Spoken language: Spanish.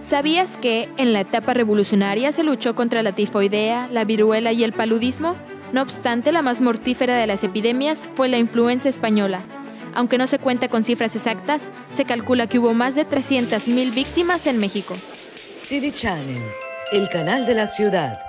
¿Sabías que en la etapa revolucionaria se luchó contra la tifoidea, la viruela y el paludismo? No obstante, la más mortífera de las epidemias fue la influenza española. Aunque no se cuenta con cifras exactas, se calcula que hubo más de 300.000 víctimas en México. City Channel, el canal de la ciudad.